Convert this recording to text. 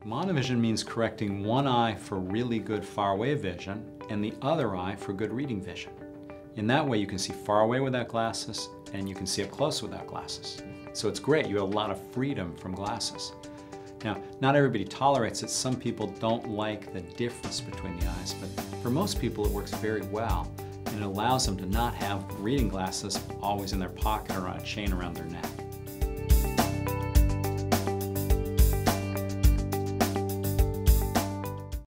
Monovision means correcting one eye for really good far-away vision and the other eye for good reading vision. In that way you can see far away without glasses and you can see up close without glasses. So it's great, you have a lot of freedom from glasses. Now, not everybody tolerates it. Some people don't like the difference between the eyes, but for most people it works very well and it allows them to not have reading glasses always in their pocket or on a chain around their neck.